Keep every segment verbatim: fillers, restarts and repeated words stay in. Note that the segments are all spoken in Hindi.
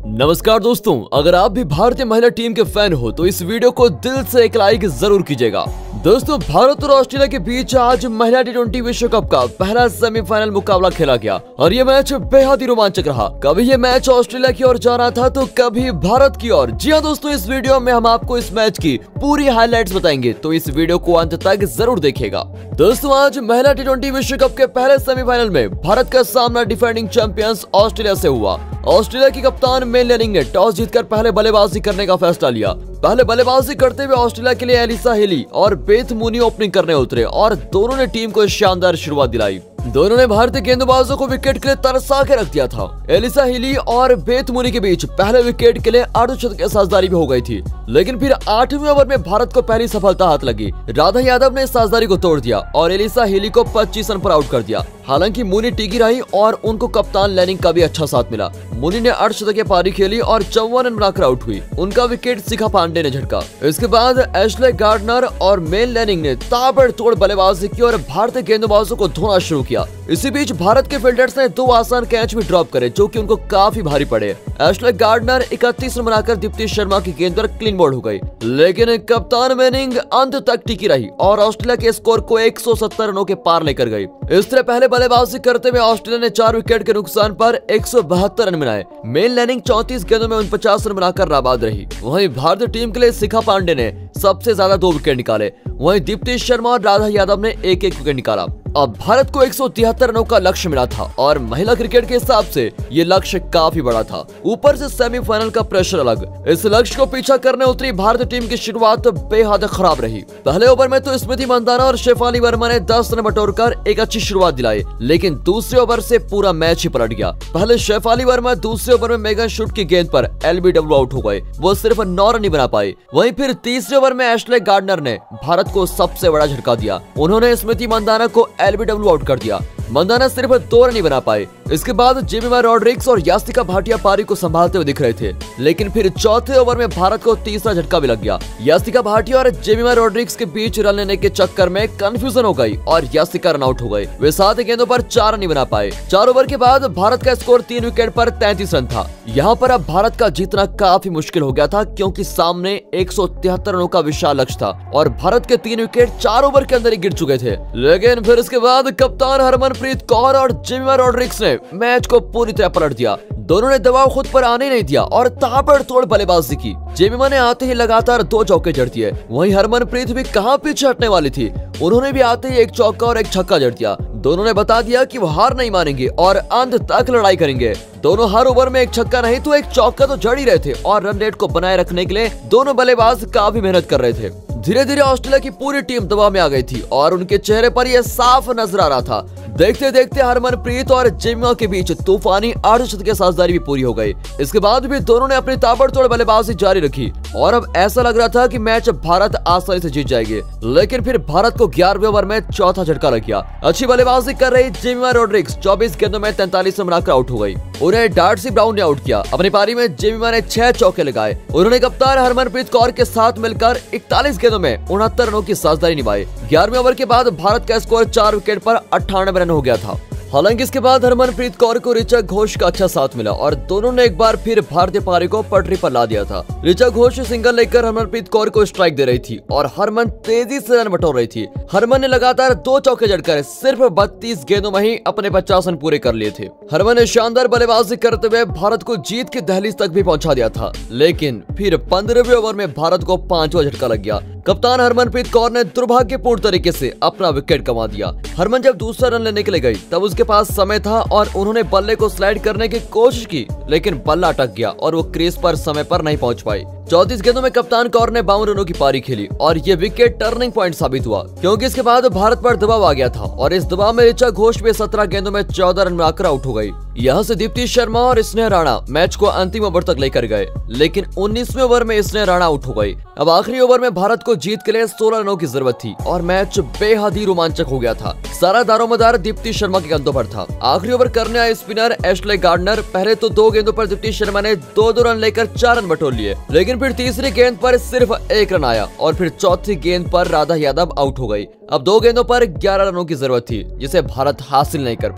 नमस्कार दोस्तों, अगर आप भी भारतीय महिला टीम के फैन हो तो इस वीडियो को दिल से एक लाइक जरूर कीजिएगा। दोस्तों, भारत और ऑस्ट्रेलिया के बीच आज महिला टी ट्वेंटी विश्व कप का पहला सेमीफाइनल मुकाबला खेला गया और ये मैच बेहद ही रोमांचक रहा। कभी ये मैच ऑस्ट्रेलिया की ओर जा रहा था तो कभी भारत की ओर। जी हाँ दोस्तों, इस वीडियो में हम आपको इस मैच की पूरी हाइलाइट्स बताएंगे, तो इस वीडियो को अंत तक जरूर देखिएगा। दोस्तों, आज महिला टी ट्वेंटी विश्व कप के पहले सेमीफाइनल में भारत का सामना डिफेंडिंग चैंपियंस ऑस्ट्रेलिया से हुआ। ऑस्ट्रेलिया की कप्तान मेल लेनिंग ने टॉस जीतकर पहले बल्लेबाजी करने का फैसला लिया। पहले बल्लेबाजी करते हुए ऑस्ट्रेलिया के लिए एलिसा हेली और बेथ मूनी ओपनिंग करने उतरे और दोनों ने टीम को शानदार शुरुआत दिलाई। दोनों ने भारतीय गेंदबाजों को विकेट के लिए तरसा के रख दिया था। एलिसा हेली और बेथ मूनी के बीच पहले विकेट के लिए अर्धशतक की साझेदारी भी हो गई थी, लेकिन फिर आठवें ओवर में भारत को पहली सफलता हाथ लगी। राधा यादव ने साझेदारी को तोड़ दिया और एलिसा हेली को पच्चीस रन पर आउट कर दिया। हालांकि मूनी टिकी रही और उनको कप्तान लेनिंग का भी अच्छा साथ मिला। मूनी ने अर्धशतकीय पारी खेली और चौवन रन बनाकर आउट हुई। उनका विकेट शिखा पांडे ने झटका। इसके बाद एशले गार्डनर और मेल लेनिंग ने ताबड़तोड़ बल्लेबाजी की और भारतीय गेंदबाजों को धोना शुरू किया। इसी बीच भारत के फील्डर्स ने दो आसान कैच भी ड्रॉप करे जो कि उनको काफी भारी पड़े। एशले गार्डनर इकतीस रन बनाकर दीप्ति शर्मा की गेंद पर क्लीन बोल्ड हो गई, लेकिन कप्तान मेनिंग अंत तक टिकी रही और ऑस्ट्रेलिया के स्कोर को एक सौ सत्तर रनों के पार लेकर गई। इस तरह पहले बल्लेबाजी करते हुए ऑस्ट्रेलिया ने चार विकेट के नुकसान पर एक सौ बहत्तर रन बनाए। मेल लेनिंग चौंतीस गेंदों में उनचास रन बनाकर नाबाद रही। वहीं भारतीय टीम के लिए शिखा पांडे ने सबसे ज्यादा दो विकेट निकाले। वहीं दीप्ति शर्मा और राधा यादव ने एक एक विकेट निकाला। अब भारत को एक सौ तिहत्तर रनों का लक्ष्य मिला था और महिला क्रिकेट के हिसाब से ये लक्ष्य काफी बड़ा था। ऊपर से सेमीफाइनल का प्रेशर अलग। इस लक्ष्य को पीछा करने उतरी भारतीय टीम की शुरुआत बेहद खराब रही। पहले ओवर में तो स्मृति मंदाना और शेफाली वर्मा ने दस रन बटोरकर एक अच्छी शुरुआत दिलाई, लेकिन दूसरे ओवर से पूरा मैच ही पलट गया। पहले शेफाली वर्मा दूसरे ओवर में मेगन शूट की गेंद पर एलबीडब्ल्यू आउट हो गए। वो सिर्फ नौ रन ही बना पाए। वहीं फिर तीसरे ओवर में एशले गार्डनर ने भारत को सबसे बड़ा झटका दिया। उन्होंने स्मृति मंदाना को एलबीडब्ल्यू आउट कर दिया। मंदाना सिर्फ दो रन ही बना पाए। इसके बाद जेमिमा रॉड्रिग्स और यास्तिका भाटिया पारी को संभालते हुए दिख रहे थे, लेकिन फिर चौथे ओवर में भारत को तीसरा झटका भी लग गया। यास्तिका भाटिया और जेमिमा रॉड्रिग्स के बीच रन लेने के चक्कर में कंफ्यूजन हो गई और यास्तिका रन आउट हो गए। वे सात गेंदों पर चार रन ही बना पाए। चार ओवर के बाद भारत का स्कोर तीन विकेट पर तैंतीस रन था। यहाँ पर अब भारत का जीतना काफी मुश्किल हो गया था, क्योंकि सामने एक सौ तिहत्तर रनों का विशाल लक्ष्य था और भारत के तीन विकेट चार ओवर के अंदर ही गिर चुके थे। लेकिन फिर इसके बाद कप्तान हरमनप्रीत कौर और जेमिमा रॉड्रिग्स ने मैच को पूरी तरह पलट दिया। दोनों ने दबाव खुद पर आने नहीं दिया और ताबड़तोड़ बल्लेबाजी की। जेमिमा ने आते ही लगातार दो चौके जड़ दिए। वहीं हरमनप्रीत भी कहां पीछे हटने वाली थी, उन्होंने भी आते ही एक चौका और एक छक्का जड़ दिया। दोनों ने बता दिया कि वो हार नहीं मानेंगे और अंत तक लड़ाई करेंगे। दोनों हर ओवर में एक छक्का नहीं तो एक चौका तो जड़ ही रहे थे और रन रेट को बनाए रखने के लिए दोनों बल्लेबाज काफी मेहनत कर रहे थे। धीरे धीरे ऑस्ट्रेलिया की पूरी टीम दबाव में आ गई थी और उनके चेहरे पर यह साफ नजर आ रहा था। देखते देखते हरमनप्रीत और जेमिमा के बीच तूफानी अर्धशतकीय साझेदारी भी पूरी हो गई। इसके बाद भी दोनों ने अपनी ताबड़तोड़ बल्लेबाजी जारी रखी और अब ऐसा लग रहा था कि मैच भारत आसानी से जीत जाएगी, लेकिन फिर भारत को ग्यारहवें ओवर में चौथा झटका लग गया। अच्छी बल्लेबाजी कर रही जेमिमा रॉड्रिग्स चौबीस गेंदों में तैंतालीस रन बनाकर आउट हो गई। उन्हें डार्सी ब्राउन ने आउट किया। अपनी पारी में जेमिमा ने छह चौके लगाए। उन्होंने कप्तान हरमनप्रीत कौर के साथ मिलकर इकतालीस गेंदों में उनहत्तर रनों की साझेदारी निभाई। ग्यारहवें ओवर के बाद भारत का स्कोर चार विकेट पर अट्ठानवे रन हो गया था। हालांकि इसके बाद हरमनप्रीत कौर को ऋचा घोष का अच्छा साथ मिला और दोनों ने एक बार फिर भारतीय पारी को पटरी पर ला दिया था। ऋचा घोष सिंगल लेकर हरमनप्रीत कौर को स्ट्राइक दे रही थी और हरमन तेजी से रन बटोर रही थी। हरमन ने लगातार दो चौके जड़कर सिर्फ बत्तीस गेंदों में ही अपने पचास रन पूरे कर लिए थे। हरमन ने शानदार बल्लेबाजी करते हुए भारत को जीत की दहलीज तक भी पहुंचा दिया था, लेकिन फिर पंद्रहवें ओवर में भारत को पांचवा झटका लग गया। कप्तान हरमनप्रीत कौर ने दुर्भाग्यपूर्ण तरीके से अपना विकेट गंवा दिया। हरमन जब दूसरा रन लेने के लिए गई तब उसके पास समय था और उन्होंने बल्ले को स्लाइड करने की कोशिश की, लेकिन बल्ला अटक गया और वो क्रीज पर समय पर नहीं पहुंच पाई। चौंतीस गेंदों में कप्तान कौर ने बावन रनों की पारी खेली और ये विकेट टर्निंग पॉइंट साबित हुआ, क्योंकि इसके बाद भारत पर दबाव आ गया था और इस दबाव में ऋचा घोष भी सत्रह गेंदों में चौदह रन बनाकर आउट हो गई। यहाँ से दीप्ति शर्मा और स्नेहा राणा मैच को अंतिम ओवर तक लेकर गए, लेकिन उन्नीसवें ओवर में स्नेहा राणा आउट हो गई। अब आखिरी ओवर में भारत को जीत के लिए सोलह रनों की जरूरत थी और मैच बेहद ही रोमांचक हो गया था। सारा दारोमदार दीप्ति शर्मा के कंधों पर था। आखिरी ओवर करने आए स्पिनर एशले गार्डनर पहले तो दो गेंदों पर दीप्ति शर्मा ने दो दो रन लेकर चार रन बटोर लिए, लेकिन फिर तीसरी गेंद पर सिर्फ एक रन आया और फिर चौथी गेंद पर राधा यादव आउट हो गई। अब दो गेंदों पर ग्यारह रनों की जरूरत थी, जिसे भारत हासिल नहीं कर पाई।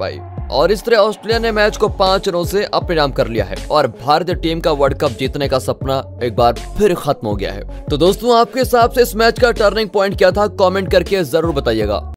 और इस तरह ऑस्ट्रेलिया ने मैच को पांच रनों से अपने नाम कर लिया है और भारतीय टीम का वर्ल्ड कप जीतने का सपना एक बार फिर खत्म हो गया है। तो दोस्तों, आपके हिसाब से इस मैच का टर्निंग पॉइंट क्या था, कमेंट करके जरूर बताइएगा।